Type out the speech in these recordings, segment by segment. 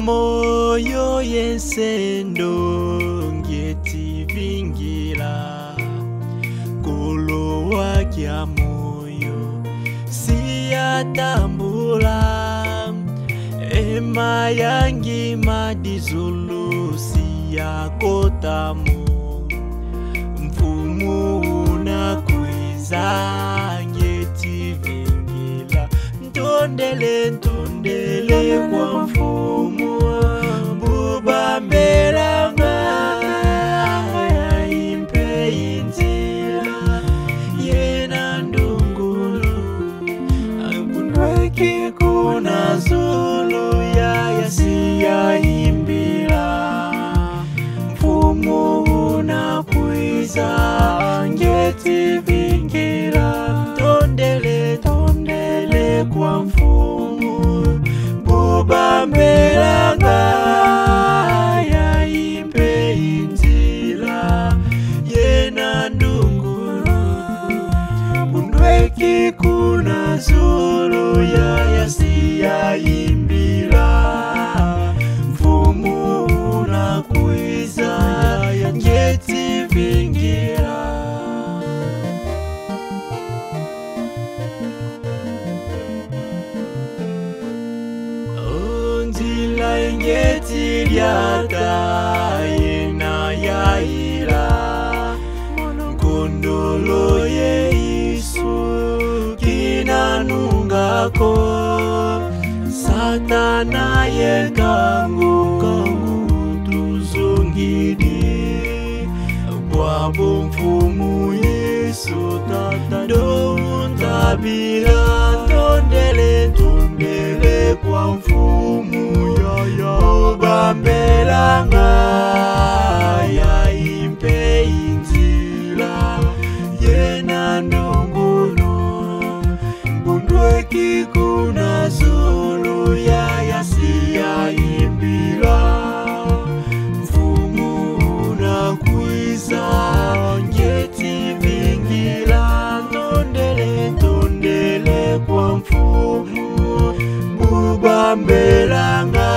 moyo yensendo ngeti vingira kolo wakya moyo siyatambula ema yangi madizulu siyakotamu mfumu unakwiza ngeti vingira ntondele kwa mfumu bubambelanga impe inzira yena ndungulu akundweki kuna zulu yasiya imbira mfumu unakwiza ngeti vingira tondele kwa mfumu bubambelanga ya impe inzira yena ndungulu bundweki kuna zulu yasiya imbira mfumu unakwiza ngeti vingira ngeti lyata yena yaira kondolo ye isu kinanungako satana ye kangu tuzungidi bwabo mfumu yesu tata dontabila tondele kwa mfumu bambelanga ya impe inzira yena ndungulu bundweki kuna zulu yasiya imbira mfumu unakwiza ngeti vingira tondele kwa mfumu bubambelanga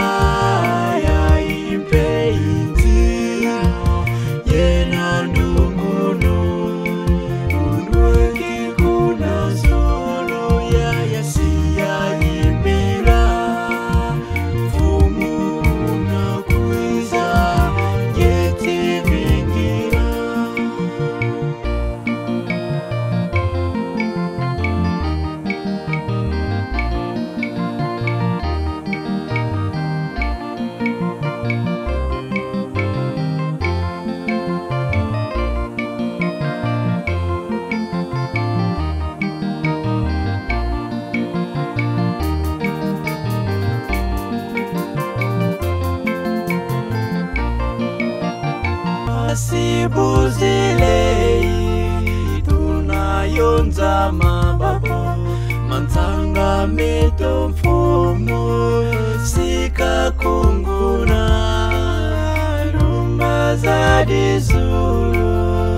sibuzilei tunayonza mababu mantanga mito mfumu sikakunguna rumba za dizulu